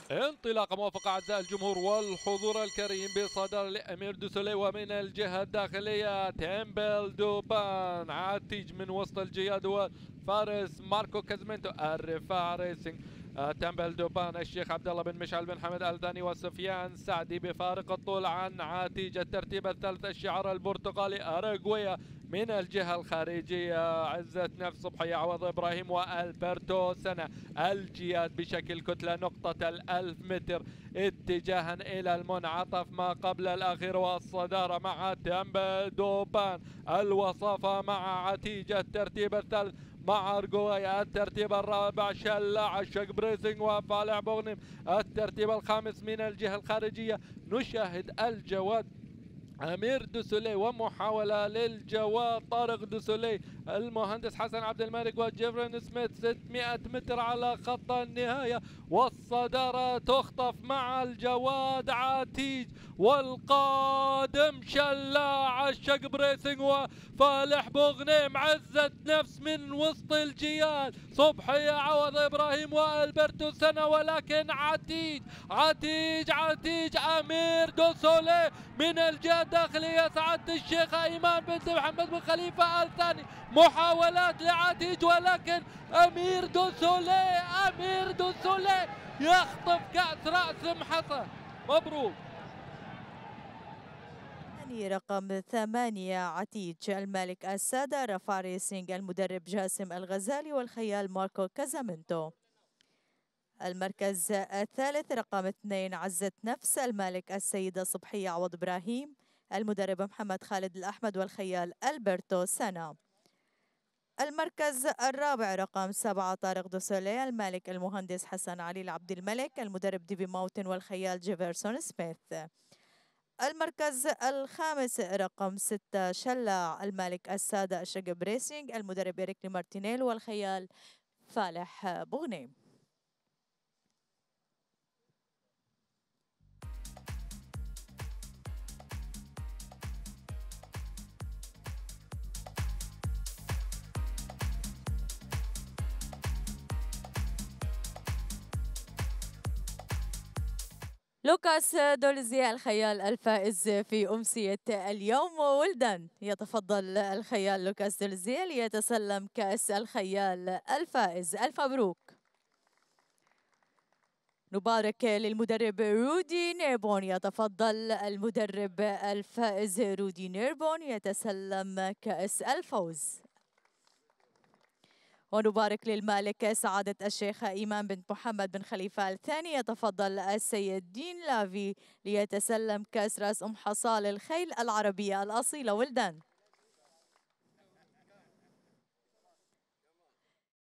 انطلاقة موفقة أعزائي الجمهور والحضور الكريم بصدر الأمير دوسولي، ومن الجهة الداخلية تيمبل دوبان عاتج من وسط الجياد وفارس ماركو كازمنتو الرفاع ريسنج. تمبل دوبان الشيخ عبد الله بن مشعل بن حمد الثاني وسفيان سعدي بفارق الطول عن عاتج. الترتيب الثالث الشعار البرتقالي أراغويا. من الجهة الخارجية عزة نفس صبحي عوض إبراهيم وألبرتو سنة. الجياد بشكل كتلة نقطة 1000 متر اتجاها إلى المنعطف ما قبل الأخير، والصدارة مع تمبل دوبان، الوصافة مع عتيجة. الترتيب الثالث مع أرجوية. الترتيب الرابع شلاع الشق بريسنج وفالع بوغنم. الترتيب الخامس من الجهة الخارجية نشاهد الجواد أمير دوسولي ومحاولة للجواد طارق دوسولي. المهندس حسن عبد الملك وجيفرين سميث 600 متر على خط النهاية، والصدارة تخطف مع الجواد عتيج، والقادم شلاع الشق بريسنج وفالح بوغنيم. عزة نفس من وسط الجياد صبحي عوض إبراهيم وألبرتو سنة، ولكن عتيج أمير دوسولي من الجهة الداخلية. سعادة الشيخ أيمان بنت محمد بن خليفة الثاني. محاولات لعتيج، ولكن أمير دوسولي يخطف كأس رأس محصن. مبروك. رقم 8 عتيج الملك السادة رفع ريسينج المدرب جاسم الغزالي والخيال ماركو كازامنتو. المركز الثالث رقم 2 عزة نفس المالك السيدة صبحية عوض إبراهيم، المدرب محمد خالد الأحمد والخيال ألبرتو سنة. المركز الرابع رقم 7 طارق دوسولي المالك المهندس حسن علي العبد الملك، المدرب ديبي ماوتن والخيال جيفرسون سميث. المركز الخامس رقم 6 شلاع المالك السادة الشقب ريسينج، المدرب إريك مارتينيل والخيال فالح بوغنيم. لوكاس دولزي الخيال الفائز في أمسية اليوم. ولدا يتفضل الخيال لوكاس دولزي ليتسلم كأس الخيال الفائز. ألف مبروك. نبارك للمدرب رودي نيربون. يتفضل المدرب الفائز رودي نيربون يتسلم كأس الفوز. ونبارك للمالك سعادة الشيخ إيمان بنت محمد بن خليفة الثاني. يتفضل السيد دين لافي ليتسلم كأس رأس حصال الخيل العربية الأصيلة. ولدان